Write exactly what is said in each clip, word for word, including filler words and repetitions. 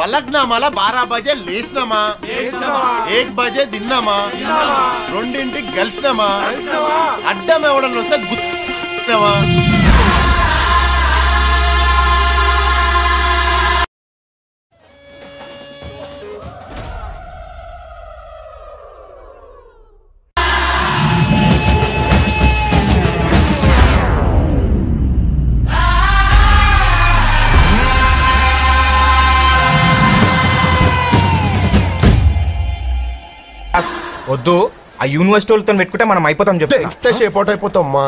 పలక్నామాల బారా బజే లేచినామా, ఏక్ బజే తిన్నామా, రెండింటికి గెలిచినామా, అడ్డం ఎవడన్నా వస్తే గుర్తున్నామా. వద్దు, ఆ యూనివర్సిటీ వాళ్ళతో పెట్టుకుంటే మనం అయిపోతాం. చెప్తే ఎంతసేపు అవుట్ అయిపోతాం మా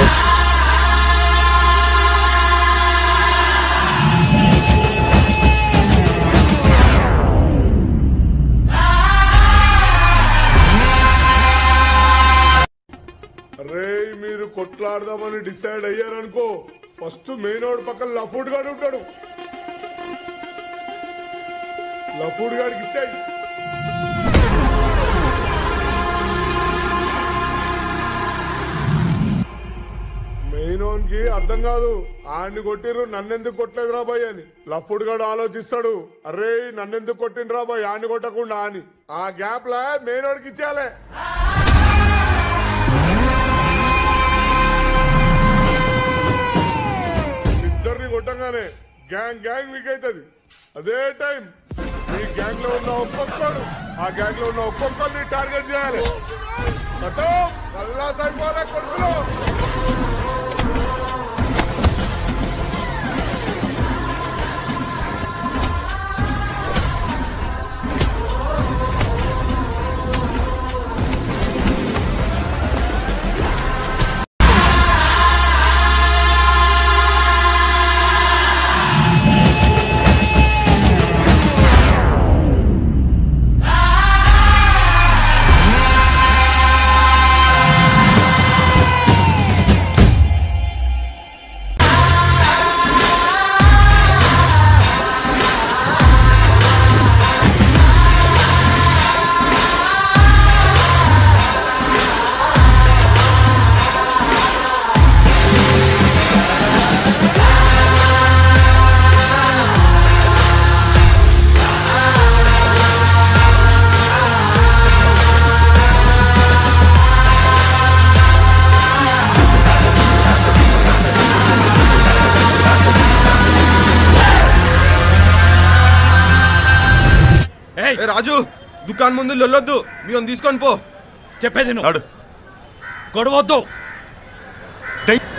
అరే మీరు కొట్లాడదామని డిసైడ్ అయ్యారనుకో, ఫస్ట్ మెయిన్ రోడ్ పక్కన లఫూడ్ గాడు ఉంటాడు, లఫూడ్ గాడికి ఇచ్చాయి. మెయిన్ కి అర్థం కాదు, ఆయన్ని కొట్టిర్రు నన్నెందుకు కొట్టలేదు రాబాయ్ అని. లఫ్డ్ గాడు ఆలోచిస్తాడు, అరే నన్నెందుకు కొట్టిండ్రు రాబాయ్ ఆయన్ని కొట్టకుండా అని. ఆ గ్యాప్ లా మెయిన్ వాడికి ఇచ్చేయాలి. ఇద్దరిని కొట్టంగానే గ్యాంగ్ గ్యాంగ్ వీక్ అవుతుంది. అదే టైం ఈ గ్యాంగ్ లో ఉన్న ఒక్కొక్కరు ఆ గ్యాంగ్ లో ఉన్న ఒక్కొక్కరిని టార్గెట్ చేయాలి. కల్లాస్ అయిపోలే కొడుకులు. రాజు, దుకాణం ముందు లొల్లొద్దు, మేము తీసుకొని పో. చెప్పేది గొడవద్దు.